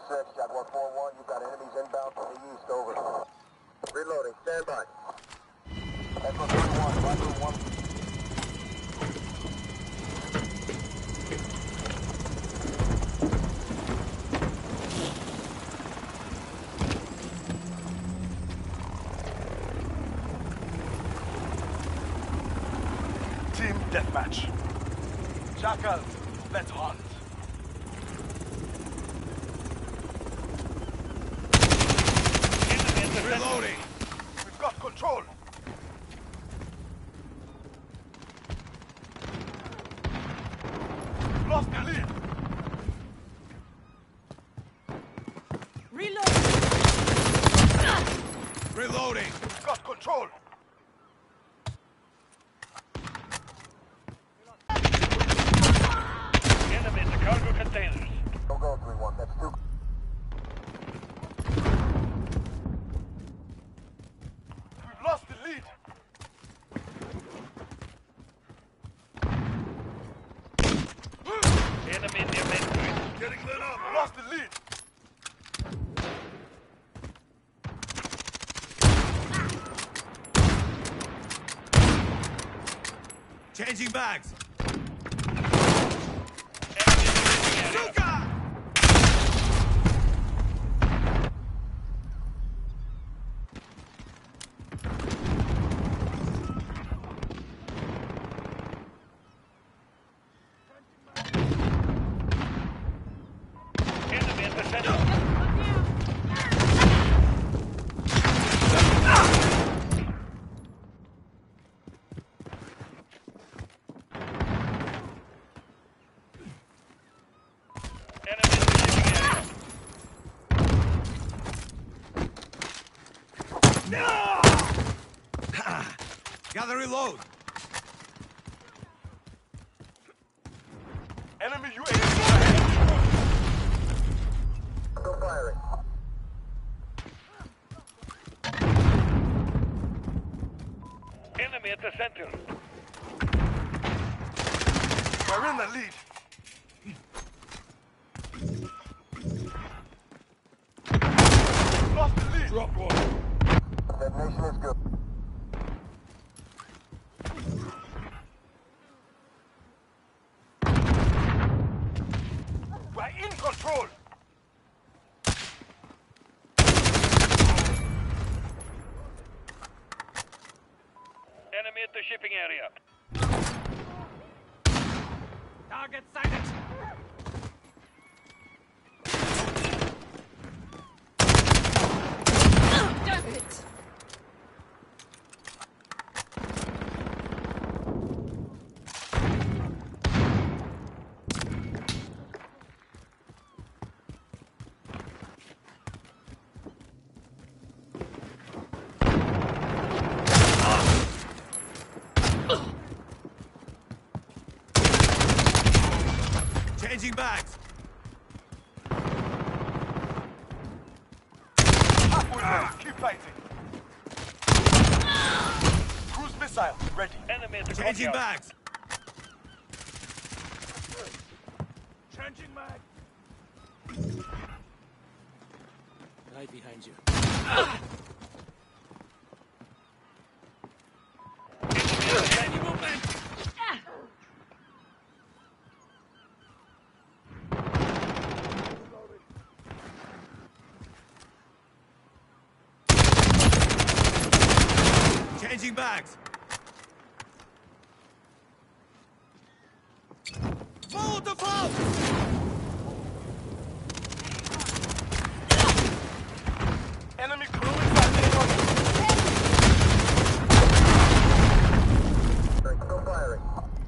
6, Jaguar 4-1, you've got enemies inbound from the east, over. Reloading, stand by. Echo 3-1, Roger 1. Team deathmatch. Jackal, let's hunt. Reloading. We've got control. We've lost the lead. Reloading. Reloading. We've got control. Enemy in the cargo containers. Don't go 3-1, that's 2. We've lost the lead. Enemy in the main point. Getting lit up. We've lost the lead. Changing bags. Suka! Enemy at the center. Gotta reload. Enemy UAV. Still firing. Enemy at the center. We're in the lead. Lost the lead. Drop one. Detonation is good. We're in control. Enemy at the shipping area. Target sighted. Damn it! Changing bags. Keep fighting. Cruise missile ready. Enemy at the Changing courtyard. bags. Changing mag. Right behind you. Any movement? Changing bags. Follow the fall. Enemy crew inside the target. Still firing.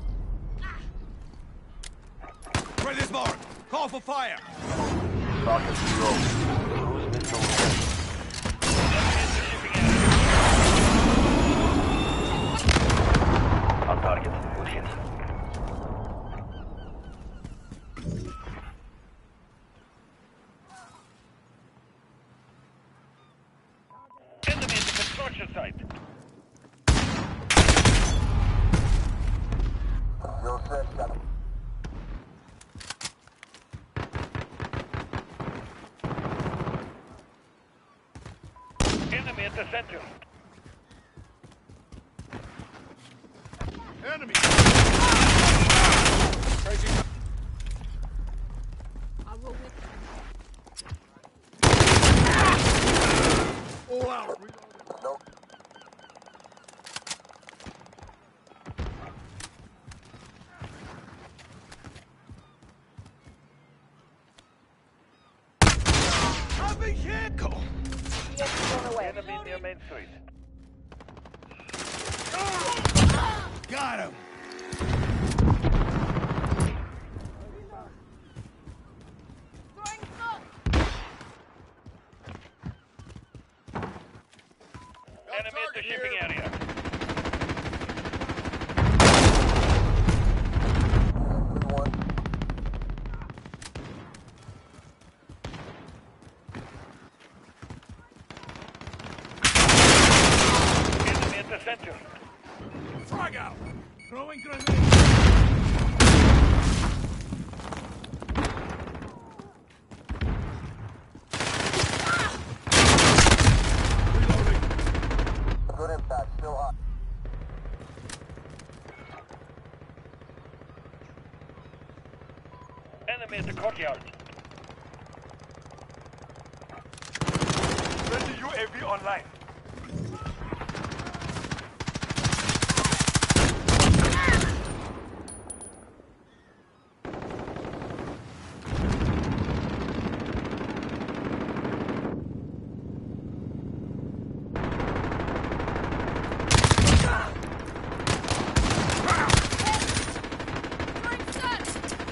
Ready as mark. Call for fire. Rocket 0. Cruise missile ready. On target. Good hit. Enemy at the construction site. 06, got him. Enemy at the center. Enemy! I will whip. All out! No. I've been hit! Go. Enemy near Main Street. Got him! Throwing smoke. Enemy at the shipping area. Good one. Enemy at the center. Frag out! Throwing grenade. Reloading! Good impact. Still hot. Enemy at the courtyard. Friendly UAV online. Throwing stun.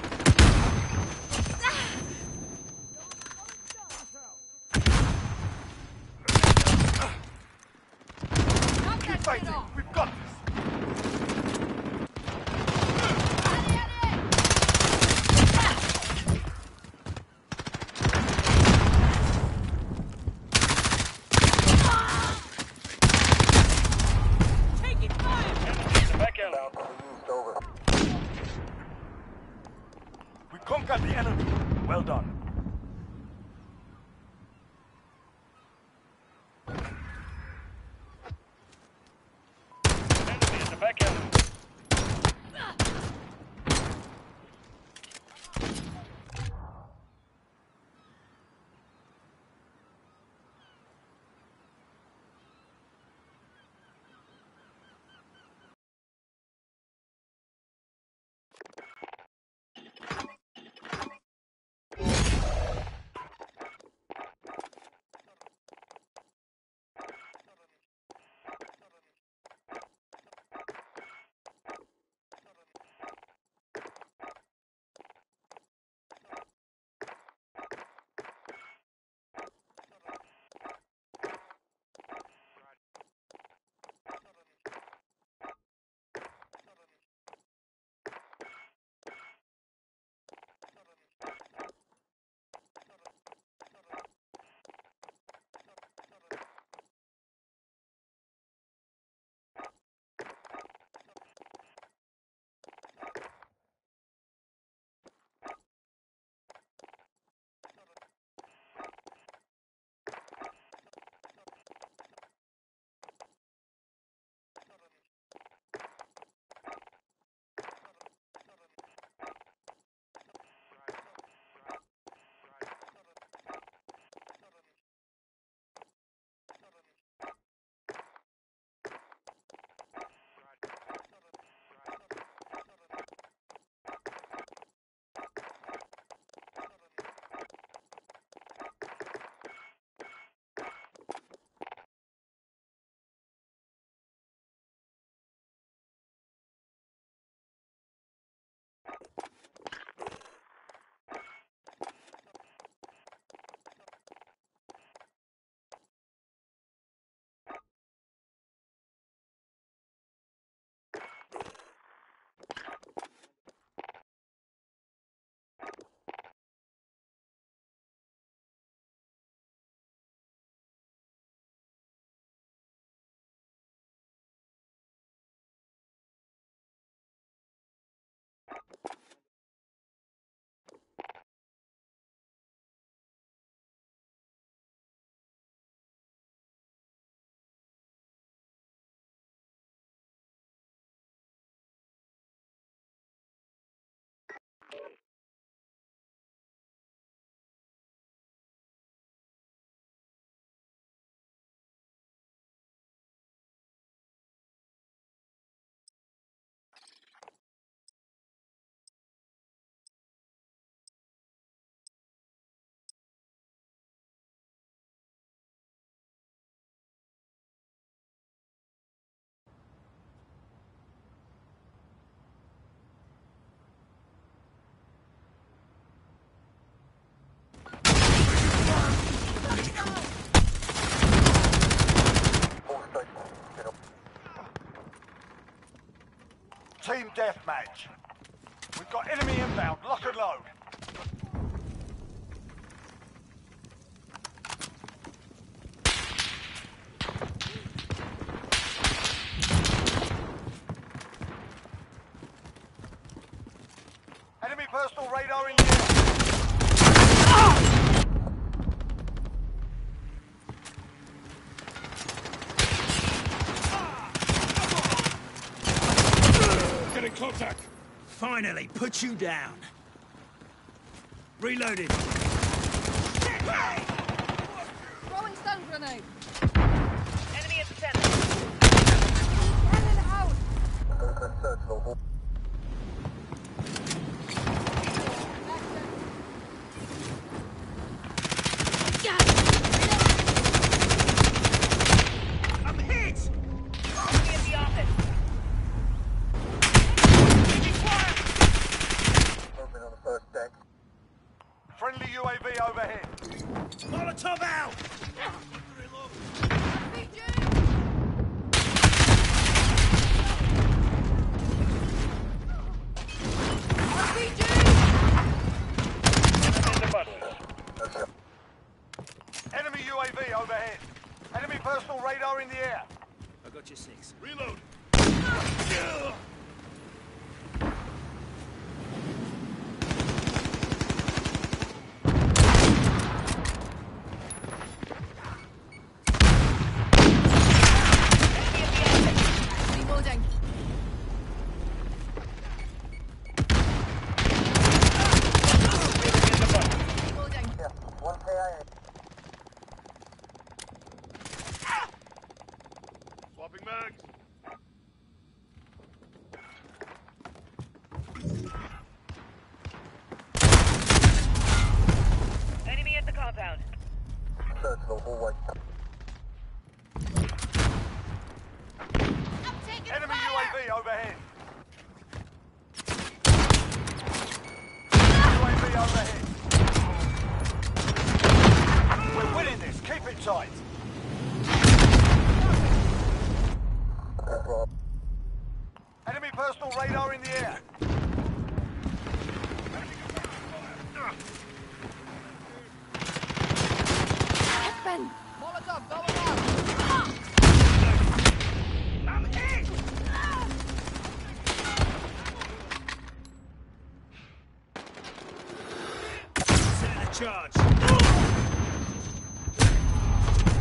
Knock that shit off. We've got this. Taking fire. Enemy in the back alley. Down to the east. Over. We conquered the enemy. Well done. deathmatch. We've got enemy inbound. Lock and load. Enemy personal radar in the air. Getting contact. Finally, put you down. Reloading. Throwing stun grenade. Enemy at the center. Get it out. Let's search the whole. I'm hit! Enemy at the office. Movement on the first deck. Friendly UAV overhead. Molotov out! RPG. RPG. In the bus. Let's go. Enemy UAV overhead. Enemy personal radar in the air. I got you 6. Reload. Reloading. Reloading. Yeah, one KIA. Swapping mags. Enemy at the compound. Search the hallway. I'm taking Enemy fire. UAV overhead. UAV overhead. We're winning this. Keep it tight. No problem. Enemy personal radar in the air. Open. Molotov going out. I'm hit! Setting a charge.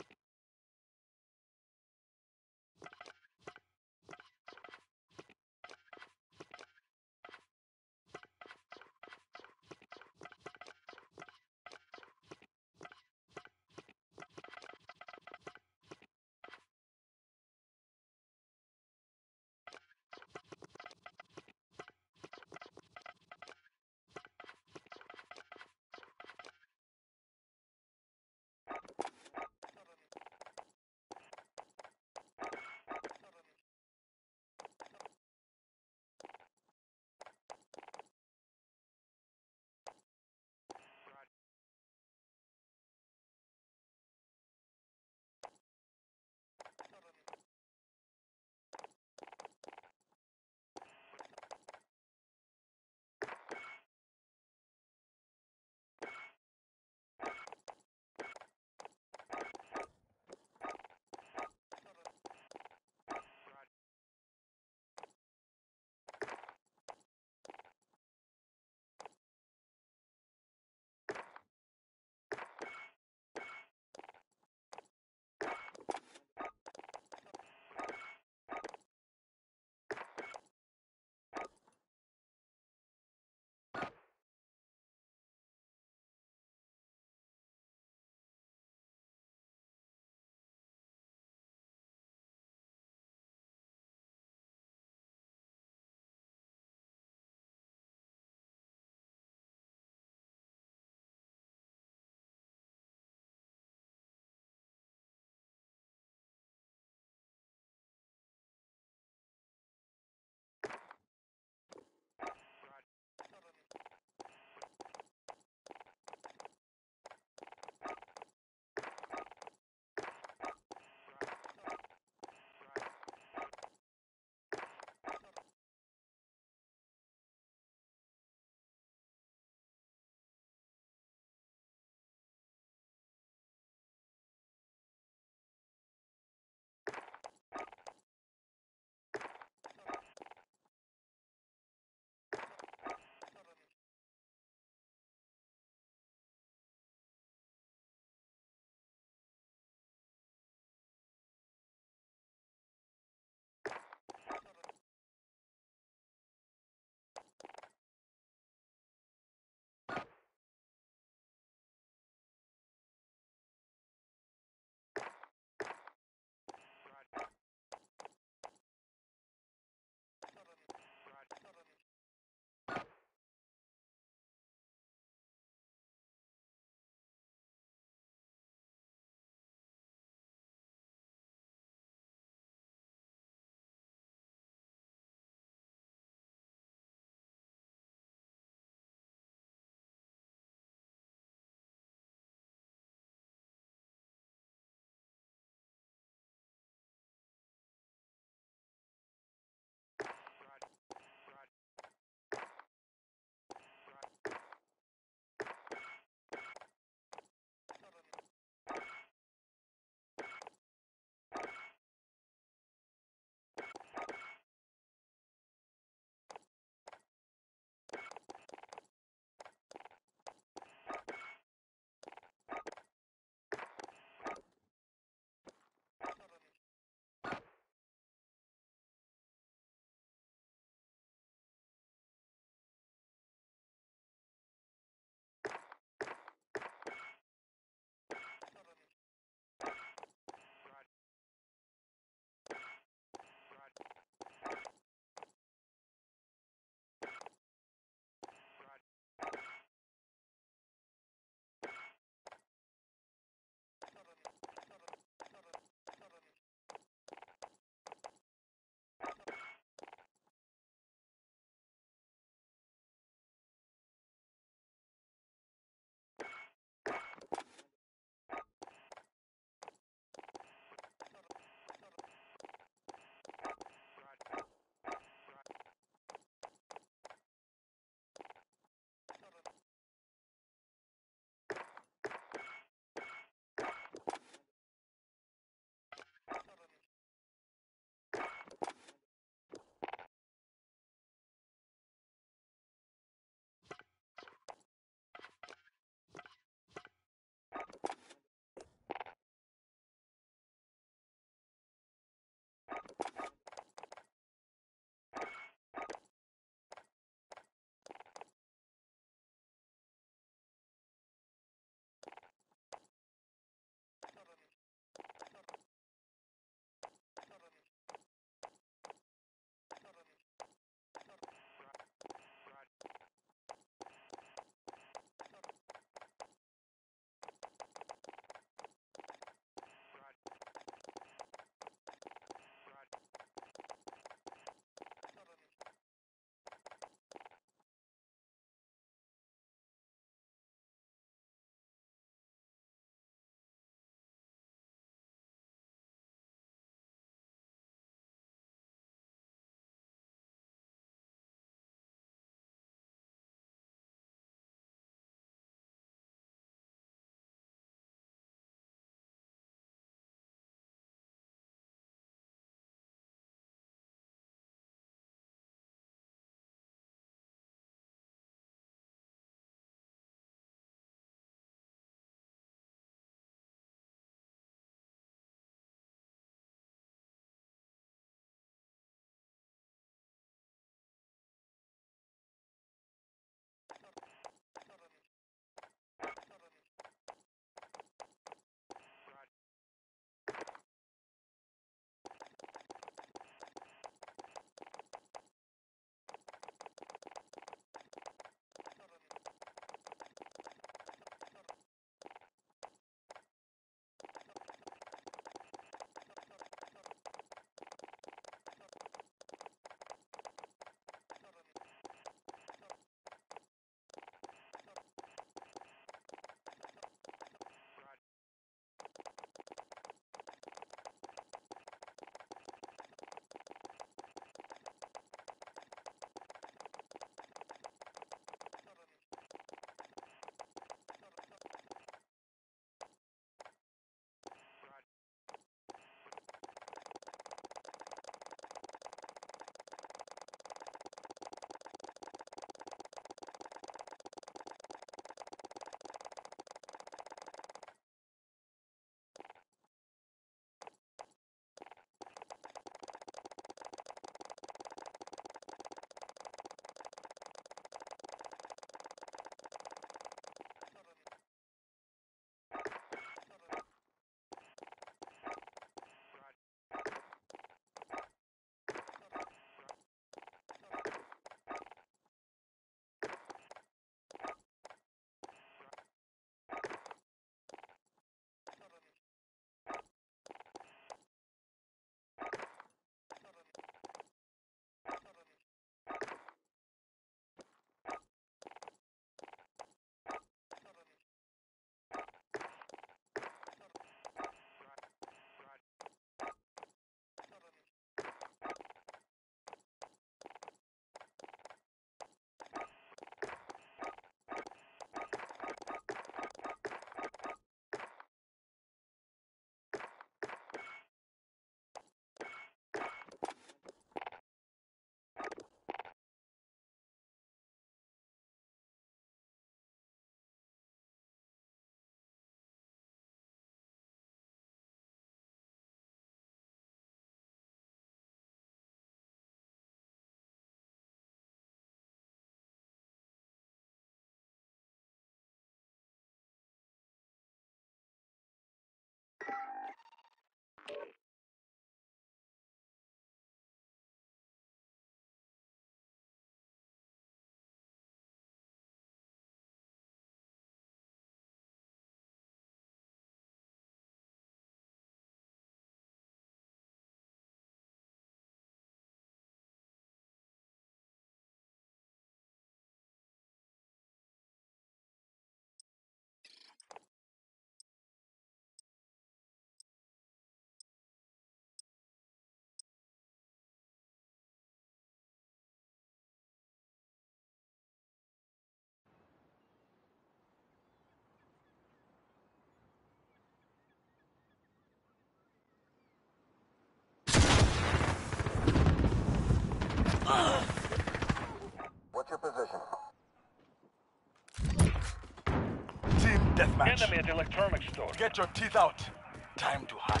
deathmatch. Enemy at electronics store. Get your teeth out. Time to hide.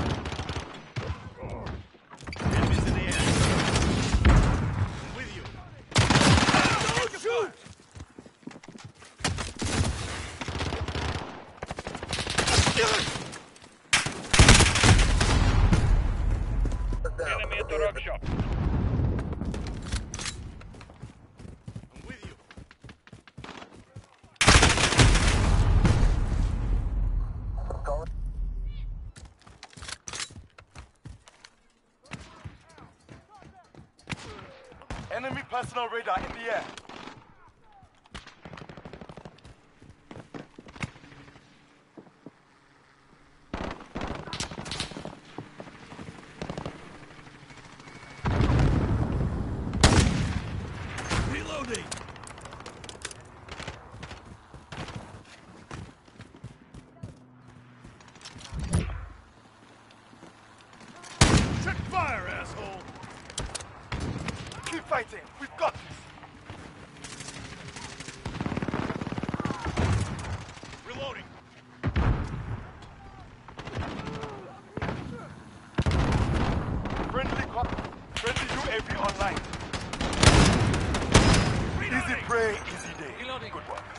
Enemies in the air. I'm with you. Don't shoot! Enemy at the workshop. I'm with you. Call it. Enemy personal radar in the air. Reloading. Check fire, asshole. Keep fighting. We've got this. Reloading. Friendly UAV online. Easy prey, easy day. Reloading. Good work.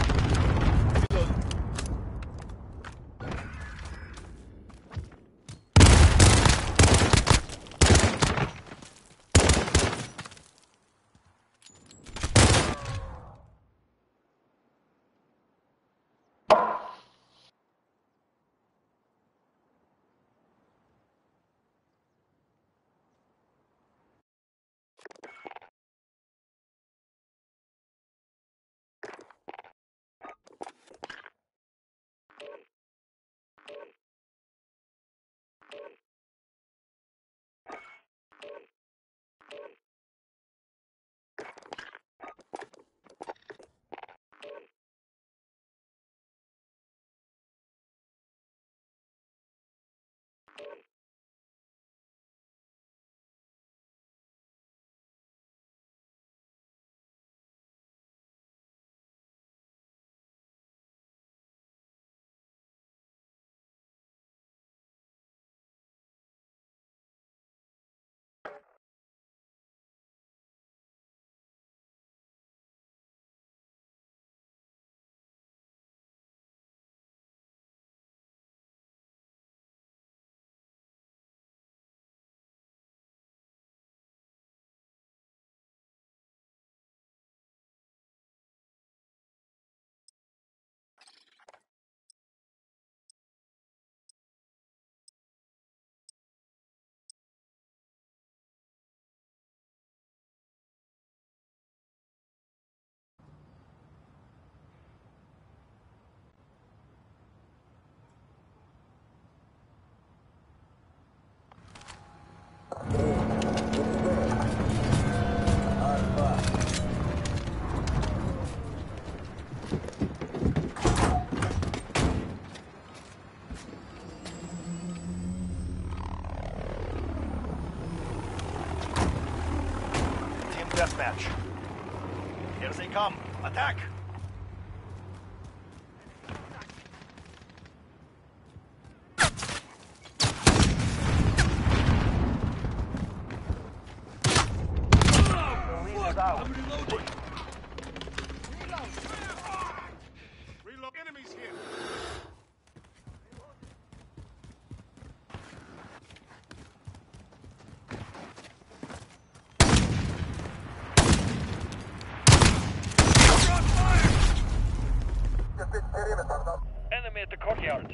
Deathmatch. Here they come. Attack! I'm reloading. Reload. Enemies here. Enemy at the courtyard.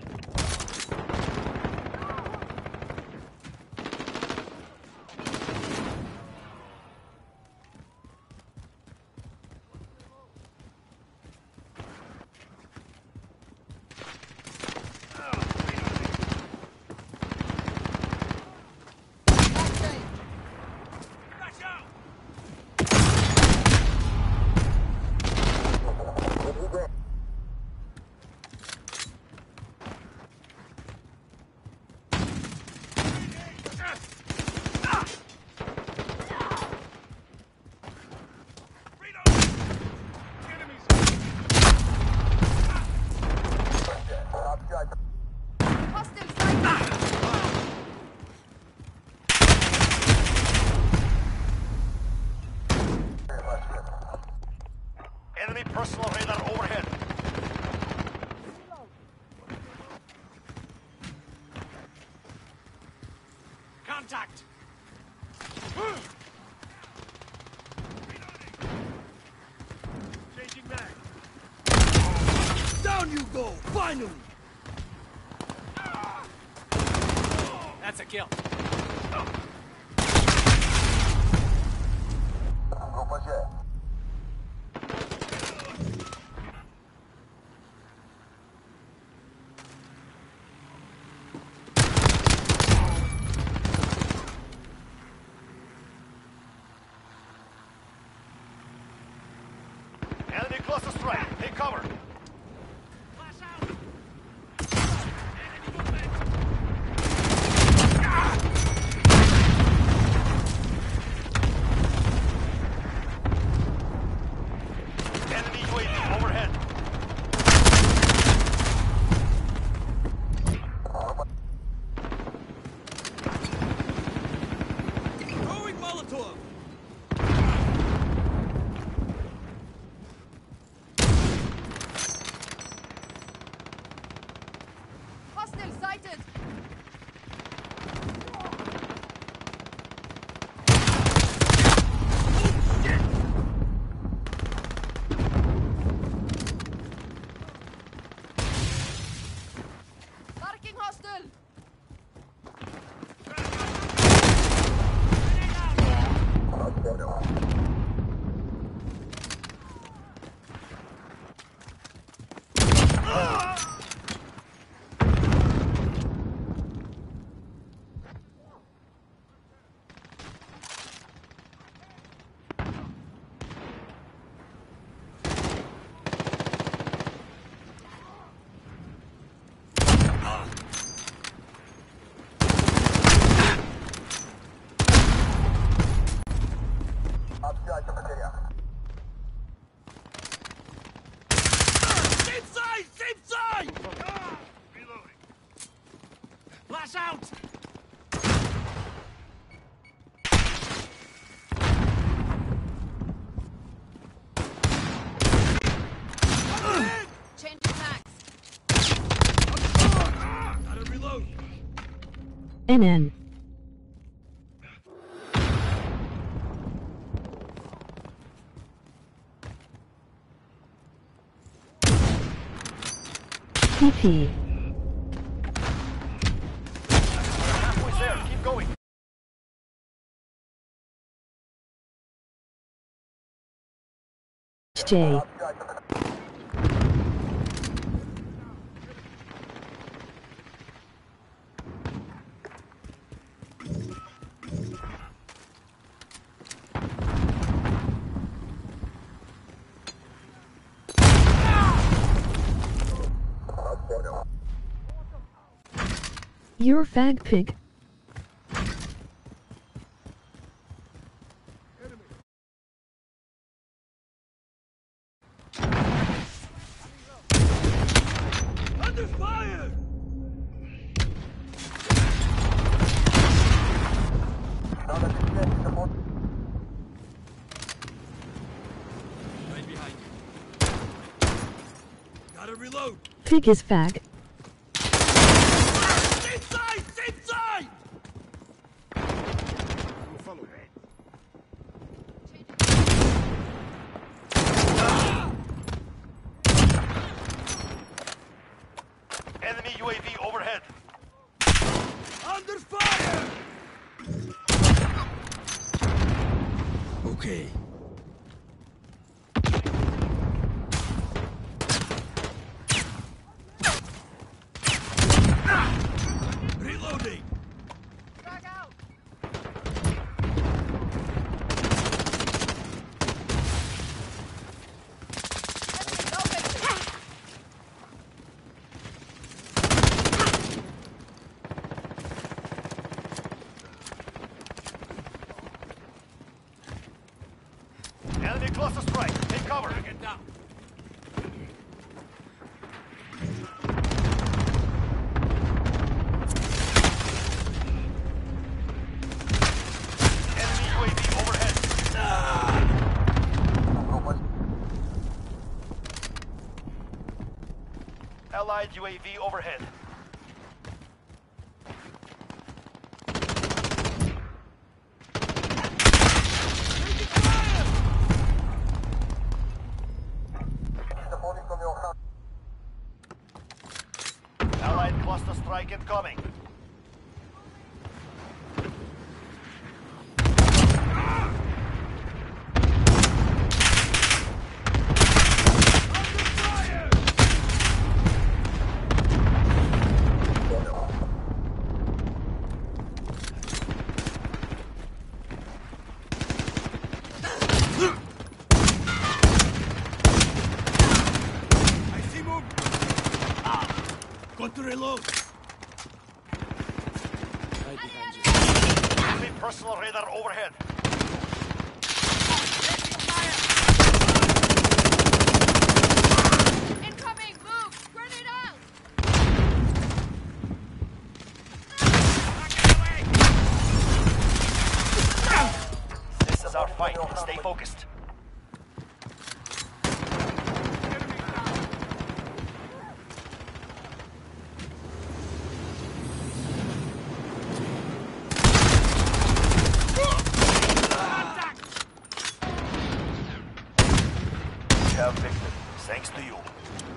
personal radar overhead. Contact! Changing mag. Down you go! Finally! That's a kill. Группа Ж. Enemy closest strike. Take cover. Flash out! Enemy movement! Enemy UAV overhead. Throwing Molotov! Hostile sighted! Marking hostile! Понял. Общайся, потеряв. Same side! Same side! Reloading. Flash out! Changing max. Gotta reload. NN. PP. Halfway there. Keep going. J. Понял. You're fag pig. Under fire! Надо быстрее, Тимон. Right behind you. Gotta reload. Pig is fag. Same side! Same side! Follow me. Enemy UAV overhead. Under fire! Okay. Reloading! Frag out! Enemy located! Allied UAV overhead. Supporting from your house. Allied cluster strike incoming. Got to reload. Enemy personal radar overhead. Incoming! Move! Grenade out! This is our fight. Stay focused. We have victory. Thanks to you.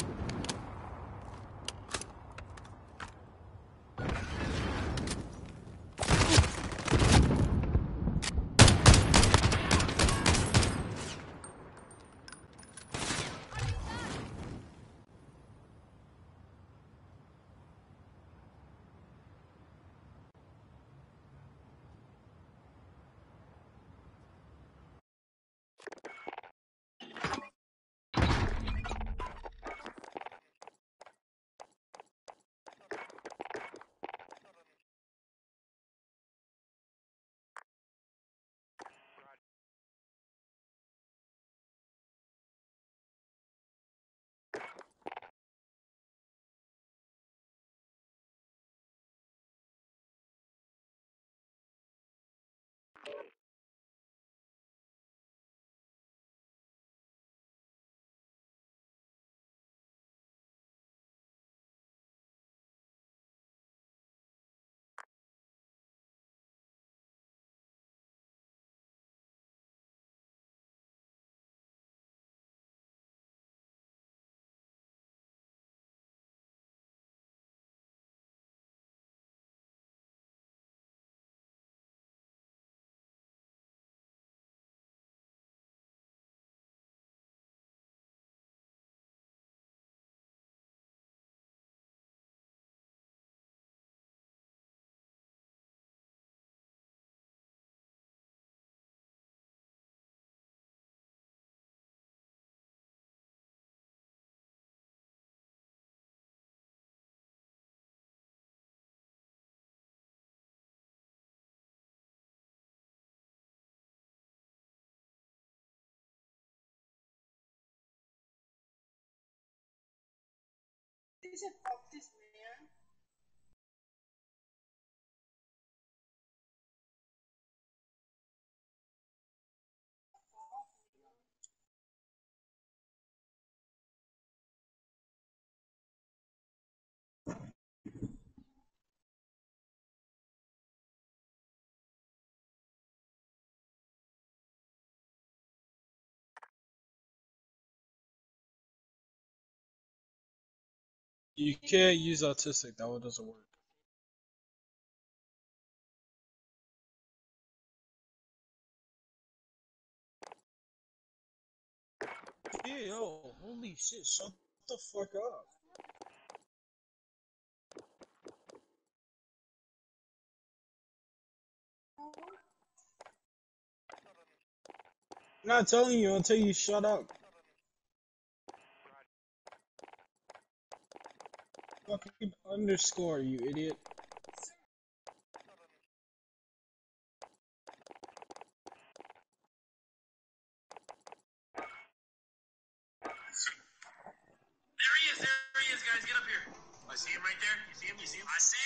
You can't use autistic, that one doesn't work. Yeah, yo, holy shit, shut the fuck up. I'm not telling you until you shut up. Fucking underscore, you idiot. There he is, guys. Get up here. I see him right there. You see him? You see him? I see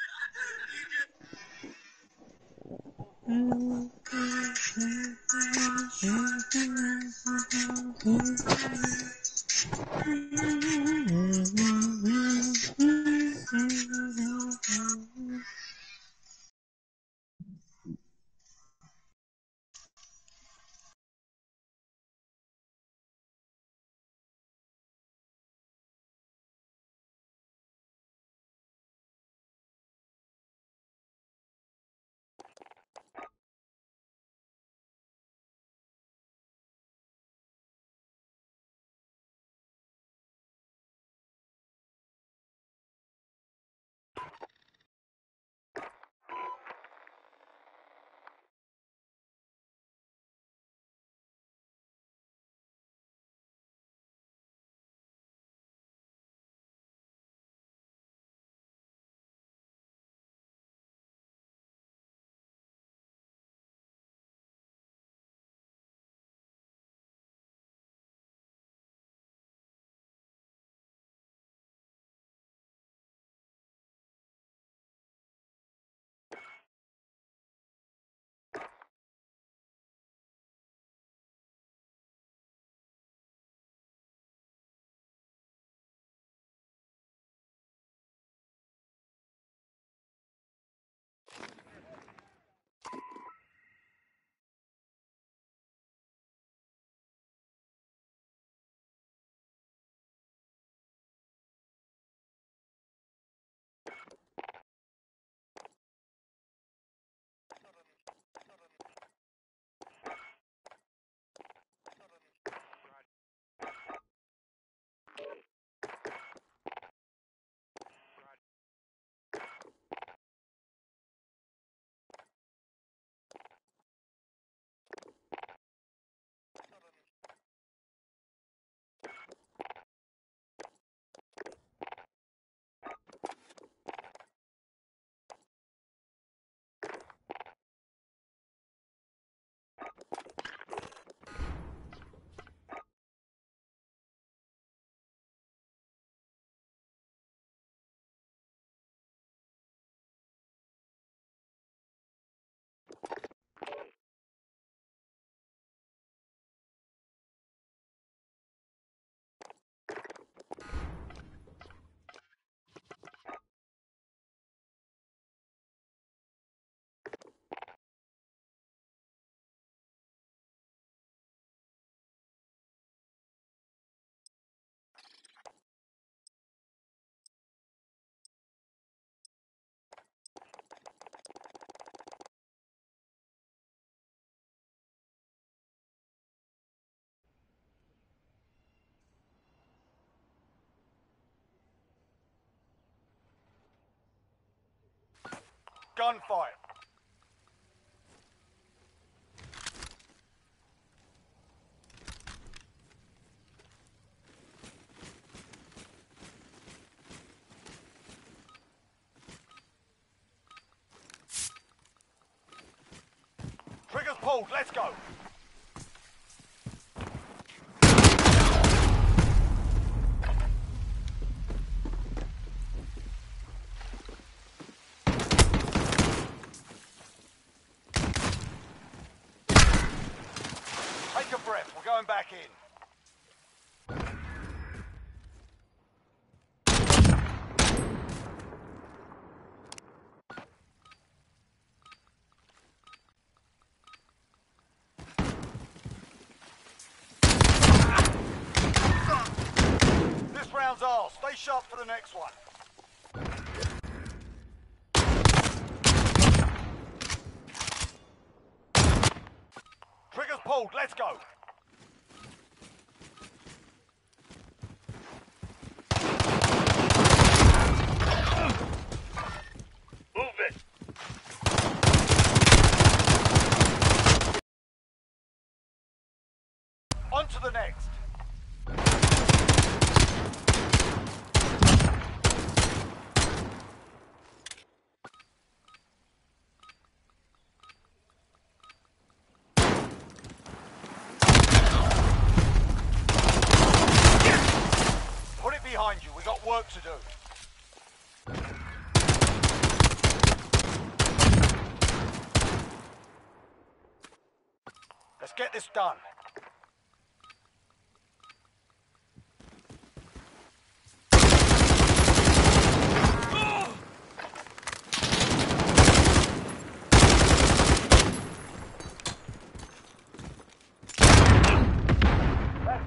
him. Gunfight. Triggers pulled, let's go. Take a breath, we're going back in. This round's ours. Stay sharp for the next one. Triggers pulled, let's go. Move it. On to the next. Put it behind you, we got work to do. Let's get this done.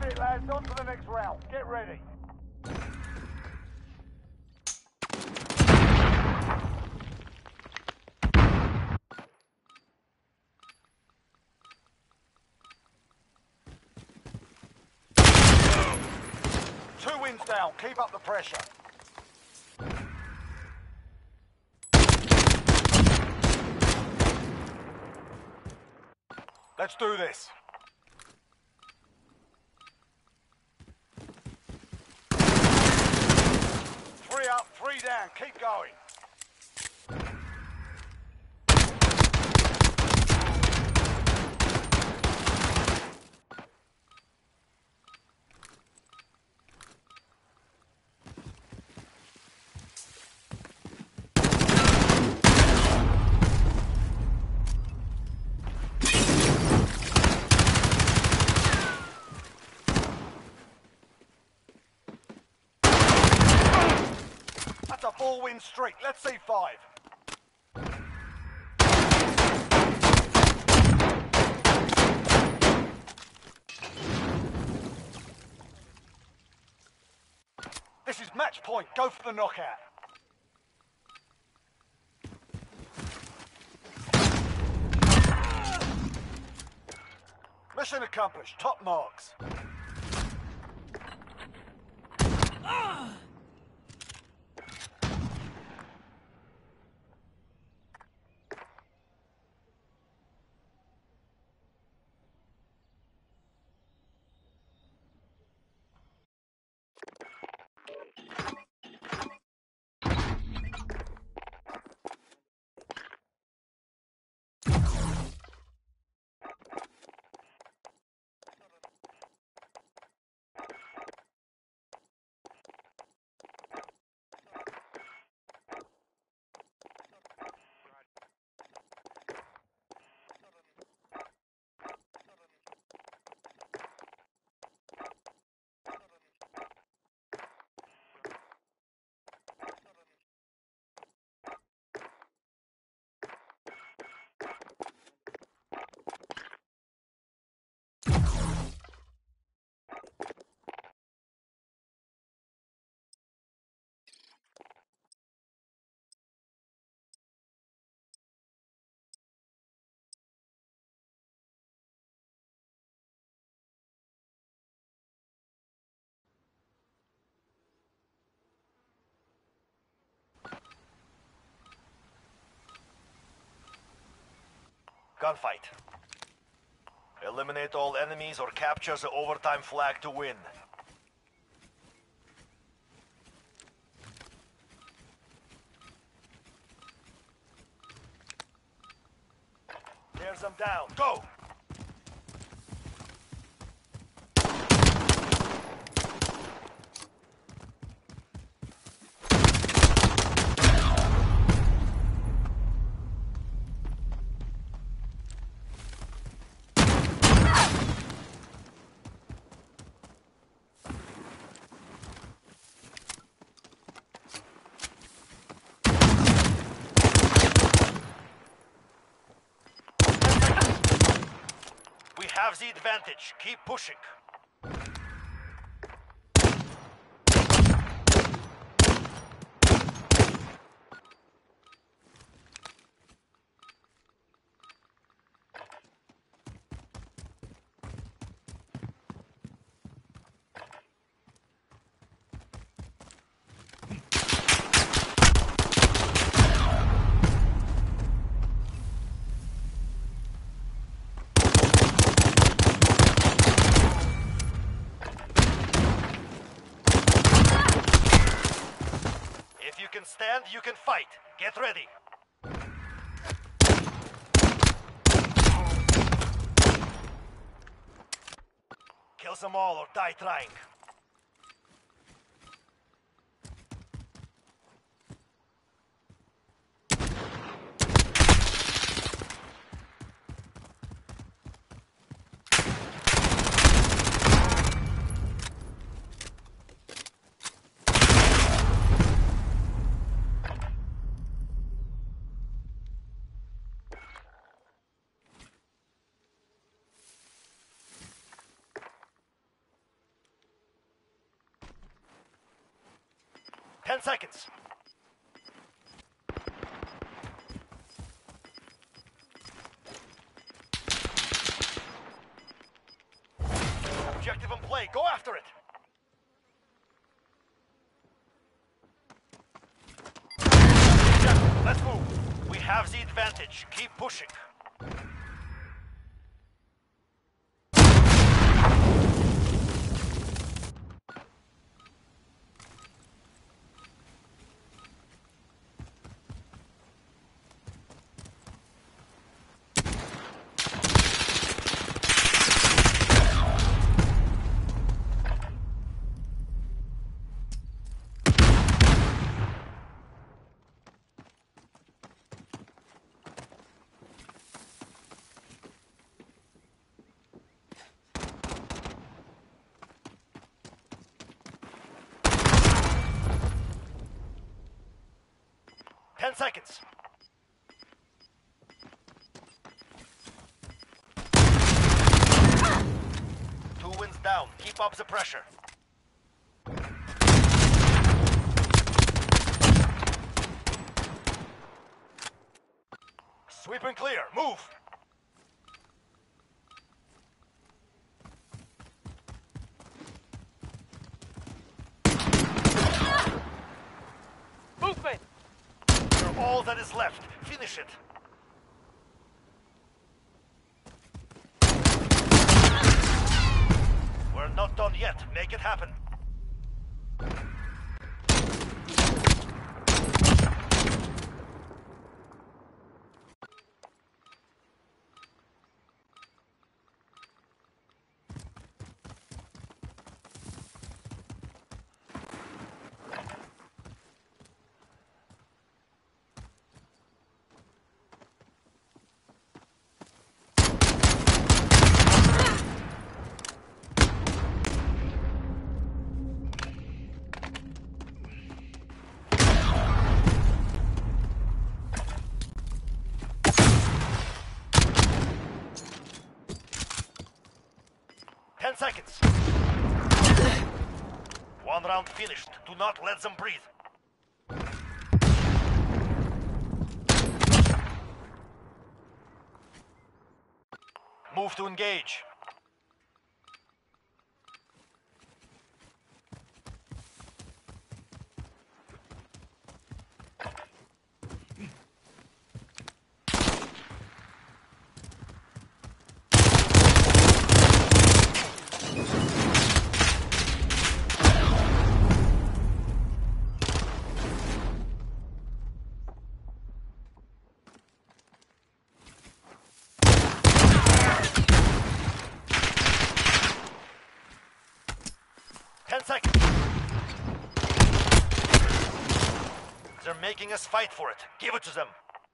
it, lads. On to the next round. Get ready. Two wins down. Keep up the pressure. Let's do this. 3 up, 3 down. Keep going. That's a 4-win streak. Let's see 5. This is match point. Go for the knockout. Mission accomplished. Top marks. Gunfight. Eliminate all enemies or capture the overtime flag to win. Tears them down. Go! Have the advantage. Keep pushing. You can stand, you can fight. Get ready. Kill them all or die trying. 10 seconds. Objective in play. Go after it. Let's move. We have the advantage. Keep pushing. Seconds. Two wins down. Keep up the pressure. Sweep and clear. Move. Movement! All that is left. Finish it. We're not done yet. Make it happen. Seconds. One round finished. Do not let them breathe. Move to engage. They're making us fight for it. Give it to them.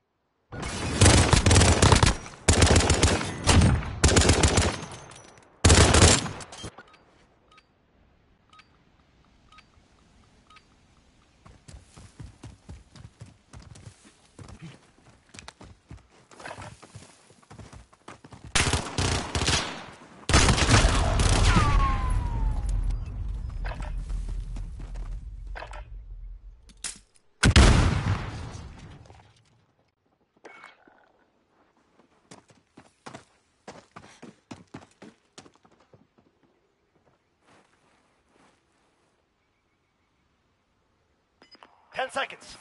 Ten seconds.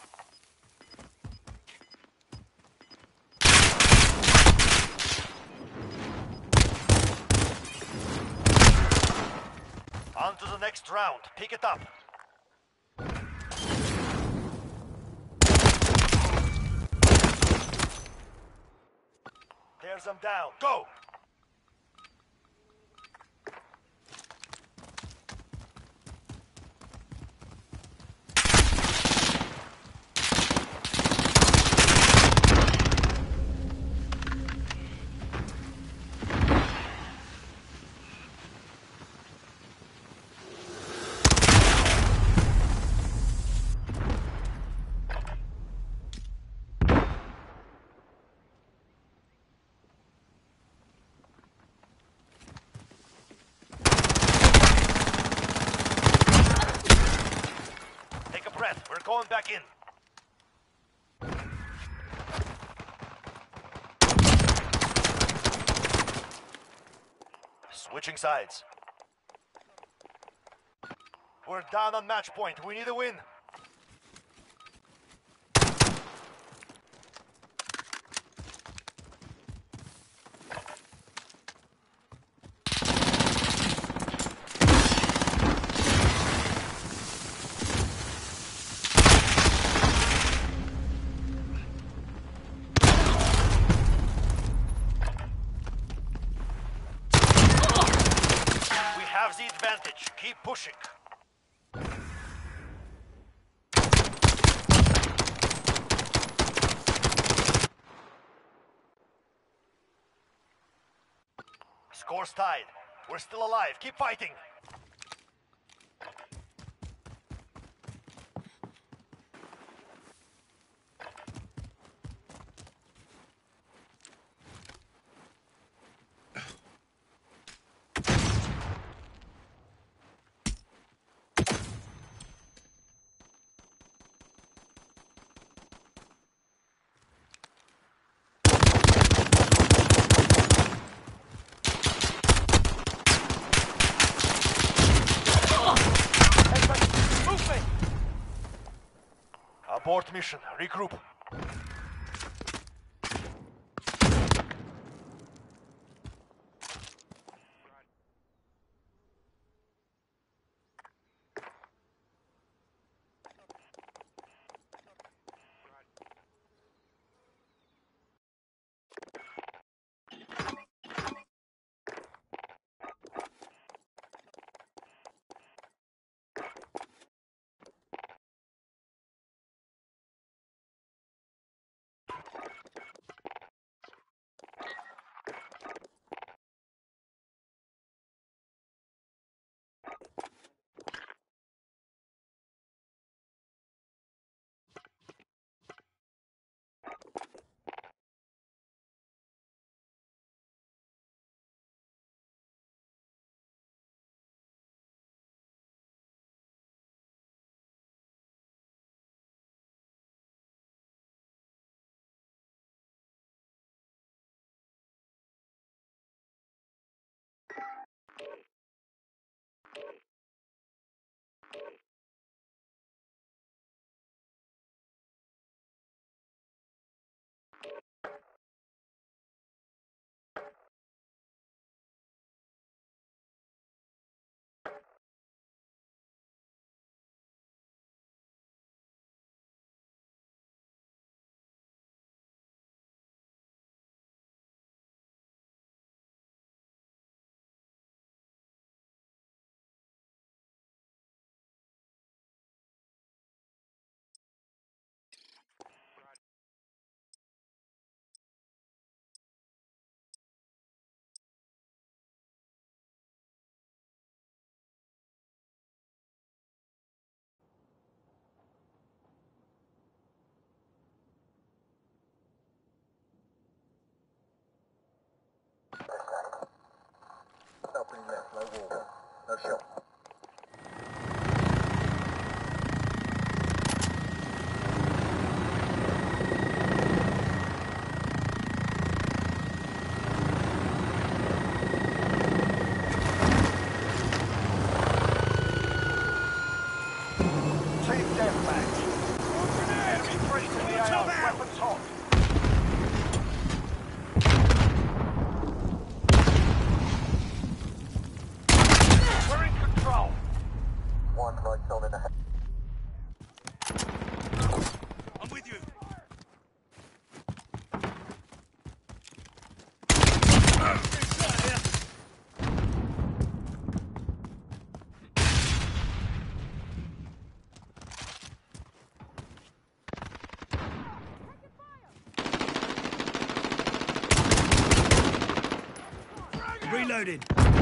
On to the next round. Pick it up. There's them down. Go! going back in. Switching sides. We're down on match point. We need a win. We have the advantage. Keep pushing. Score's tied. We're still alive. Keep fighting. Abort mission. Regroup. Nothing left. No water. No shot. Team deathmatch. Enemy threats in the AO. Weapons hot. We're in control. One lights on in the head. I'm with you. Reloading.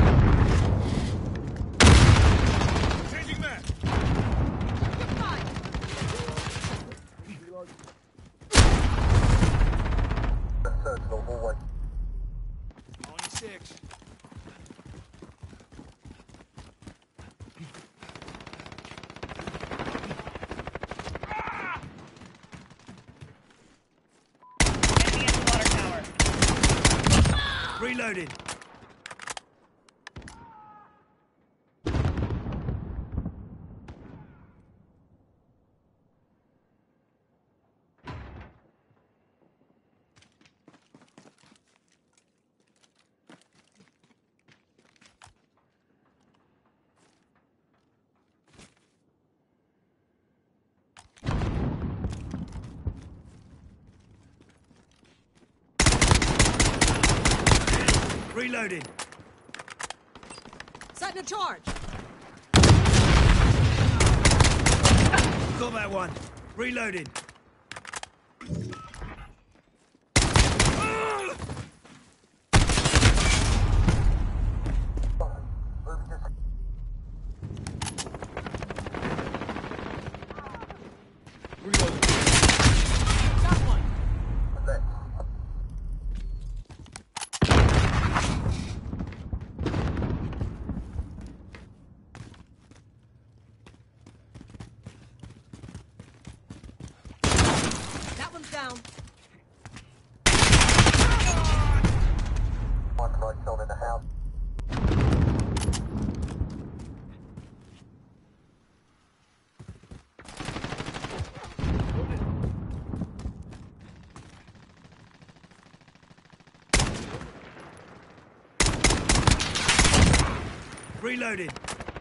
Changing map. Sentinel hallway. On your six. Reloading. Reloading. Setting a charge. Got that one. Reloading. Reloading. Got one. That one's down. One light zone in the house. Reloading.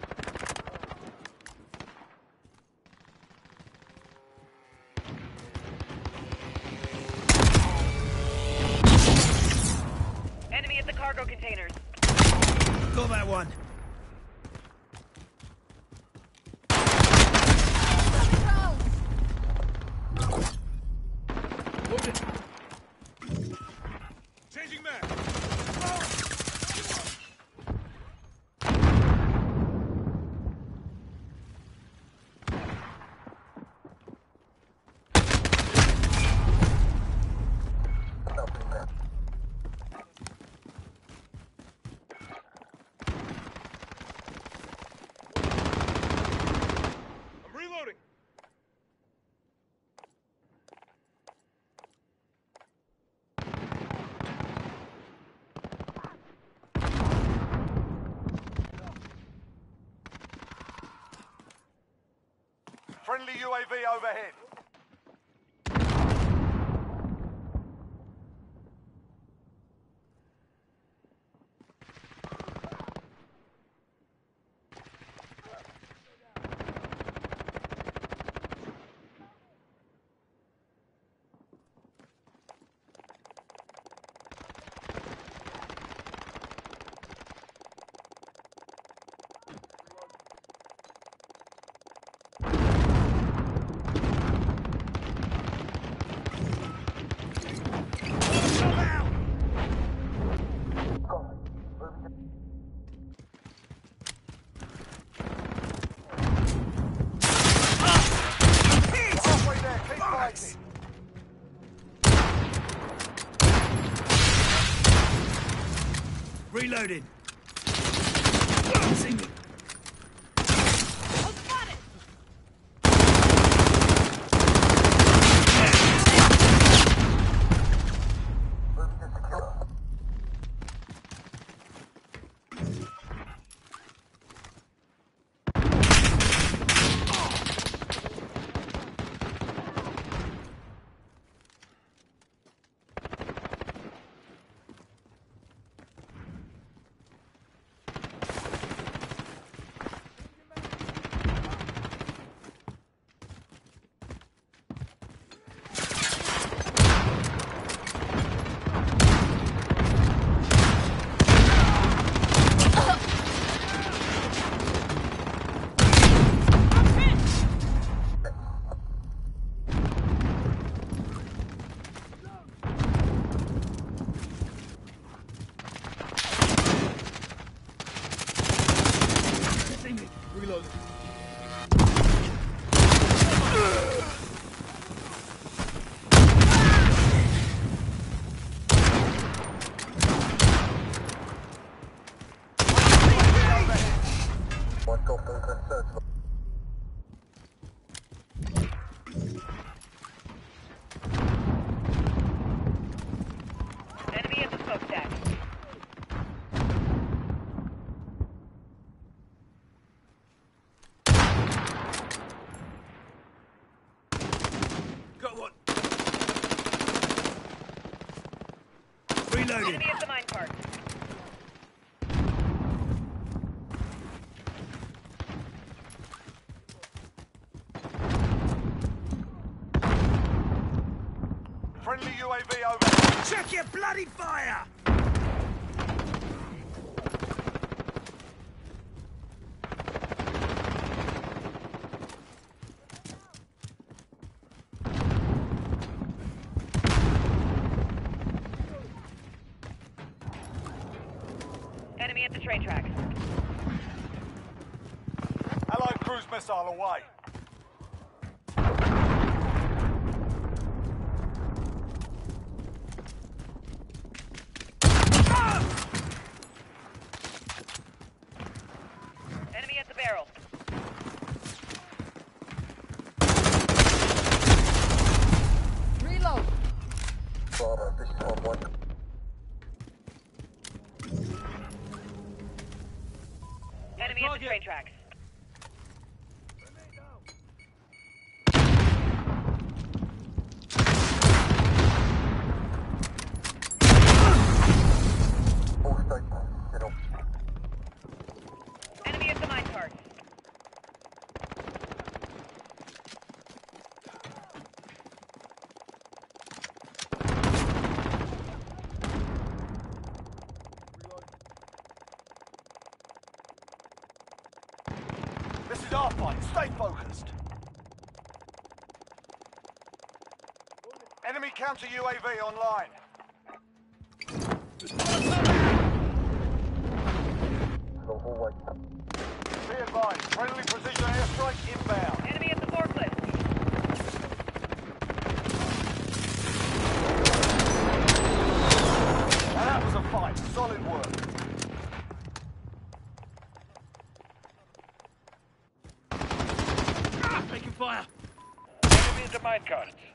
Enemy at the cargo containers. Got that one. Loading. Changing mag. Nothing there. I'm reloading. Friendly UAV overhead. Halfway there, keep fighting. Reloading. Single. Oh, spotted! Moving to secure. Reloading. One go movement search. Enemy at the smokestack. Reloading. Enemy at the minecart. Friendly UAV overhead. Check your bloody fire! Enemy at the train tracks. Allied cruise missile away. Enemy at the barrel. Reload. Bravo, this is on 1. Enemy at the train tracks. All stations, settle. Enemy at the minecart. This is our fight. Stay focused. Enemy counter UAV online. So, all right. Be advised, friendly precision airstrike inbound. Enemy at the forklift. And that was a fight. Solid work. Taking fire. Enemy at the minecart.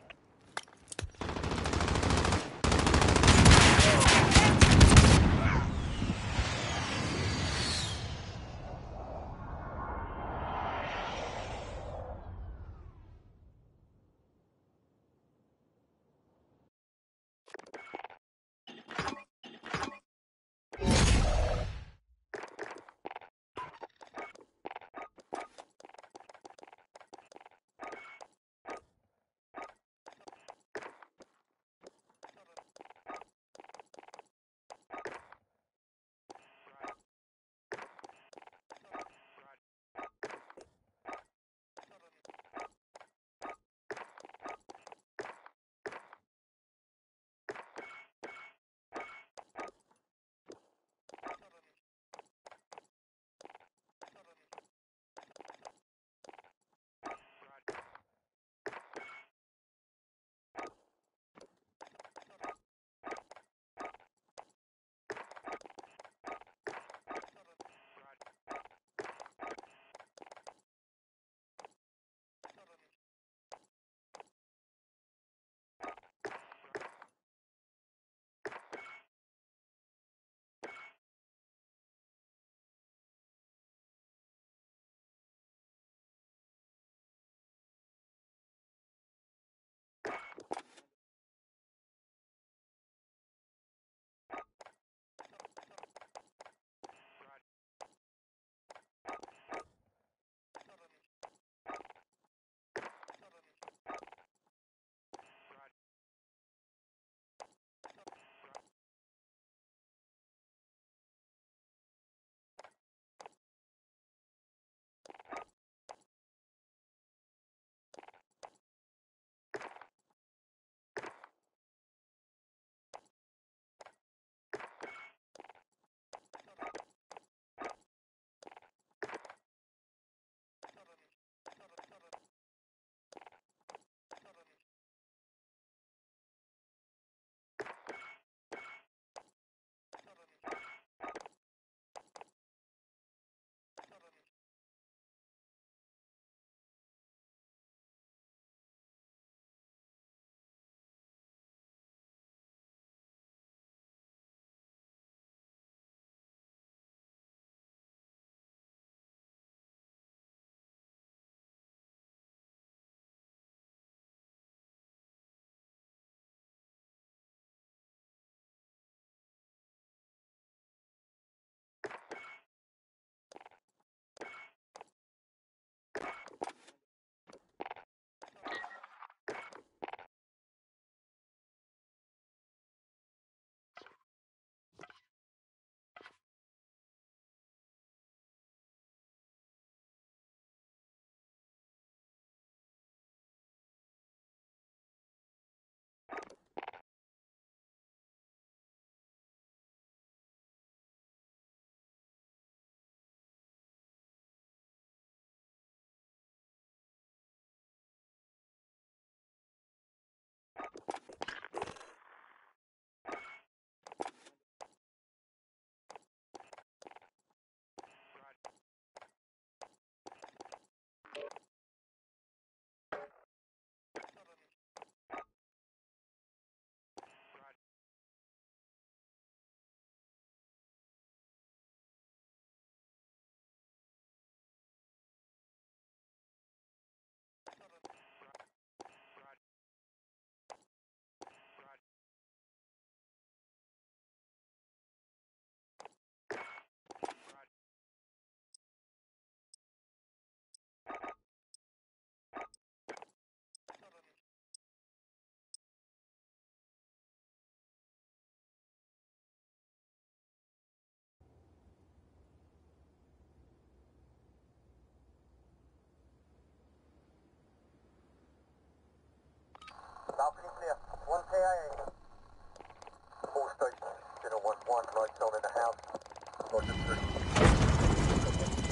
Balcony clear. 1 KIA. 4 stations. 011, lights on in the house. Roger 3.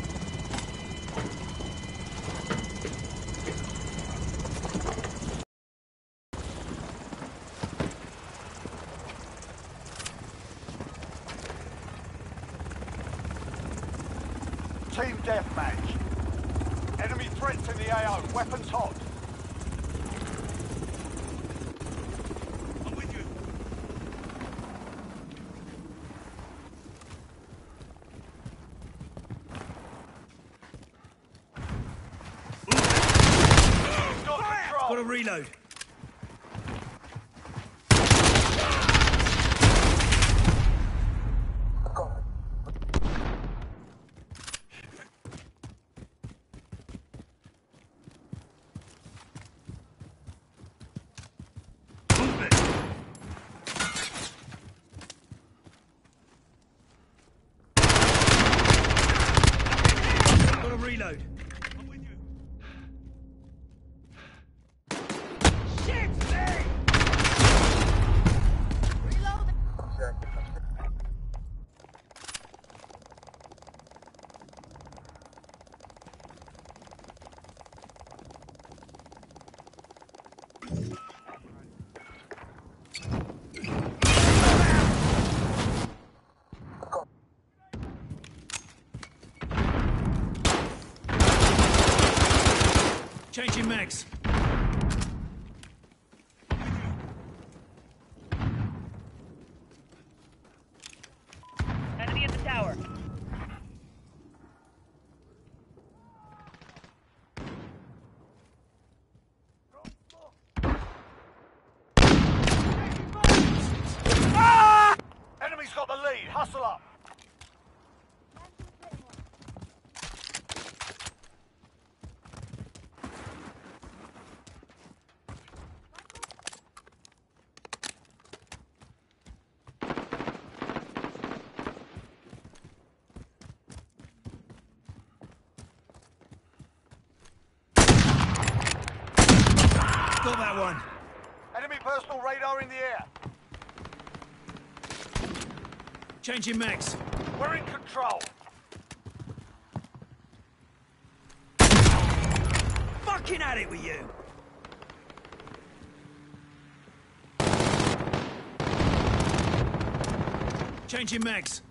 Team deathmatch. Enemy threats in the AO. Weapons hot. I'm with you. You've got control. Got to reload. Got to reload. I'm with you. Check. Changing mags. Enemy at the tower. Enemy's got the lead. Hustle up. Got that one. Enemy personal radar in the air. Changing mags. We're in control. Fucking at it with you. Changing mags.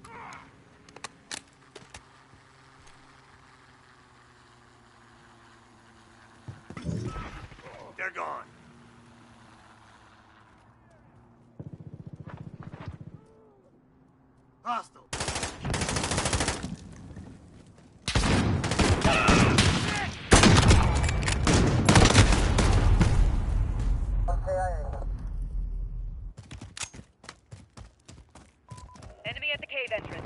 They're gone. Hostile. KIA. Enemy at the cave entrance.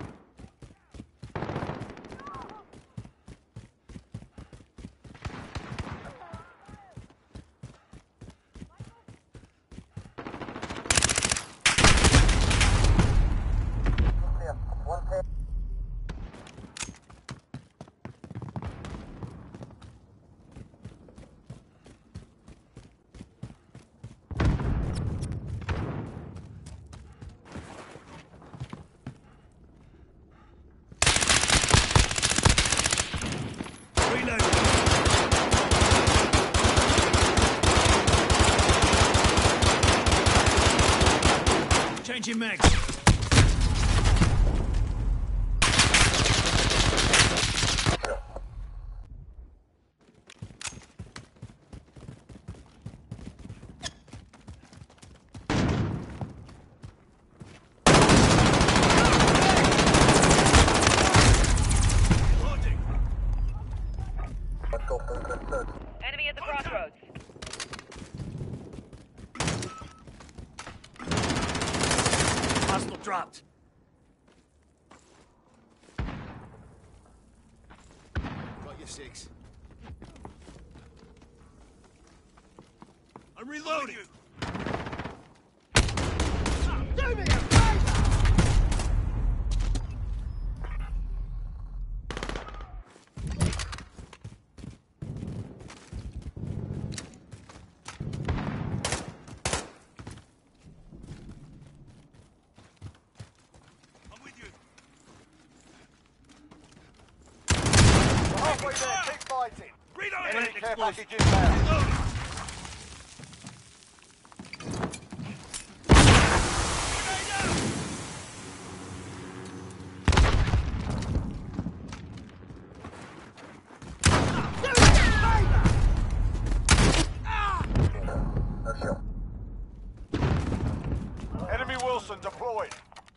Clear. 1 KIA. Reload. Changing mags. Loading. Let's go for the search. Enemy at the crossroads. Hostile dropped. Got your 6. I'm reloading. Do me a favor. Halfway there, keep fighting. Reloading. Enemy care package inbound. No shot. Enemy Wilson deployed.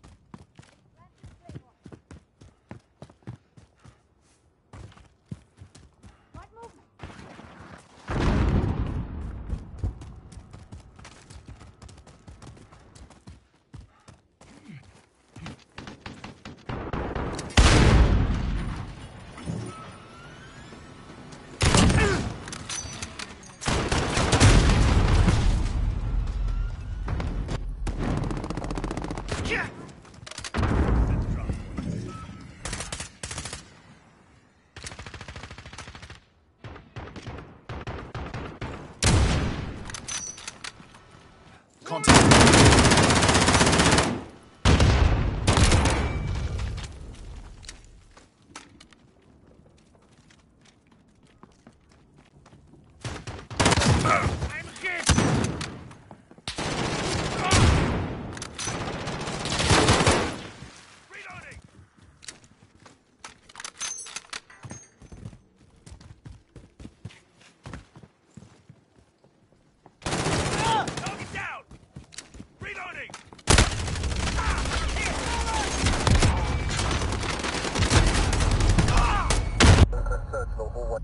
Search the hallway.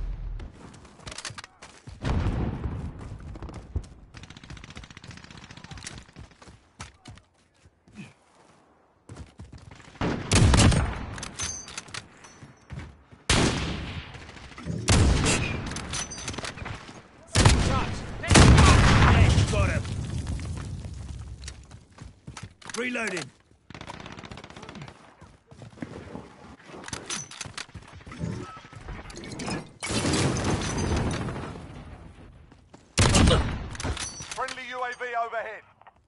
Got him. Reloading. Friendly UAV overhead.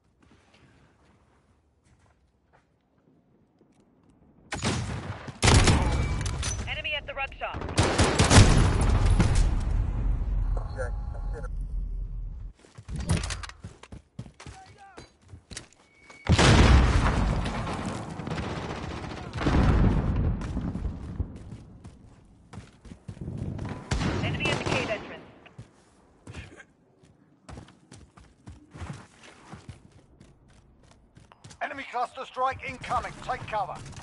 Enemy at the rug shop. Check. That's it. Enemy at the cave entrance. Enemy cluster strike incoming. Take cover.